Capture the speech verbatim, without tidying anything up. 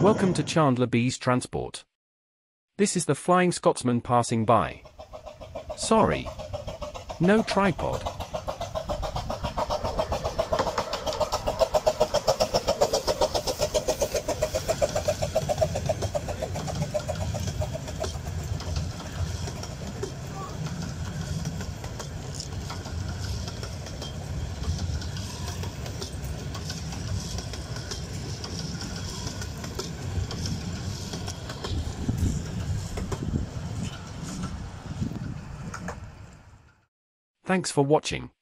Welcome to Chandler B's Transport. This is the Flying Scotsman passing by. Sorry. No tripod. Thanks for watching.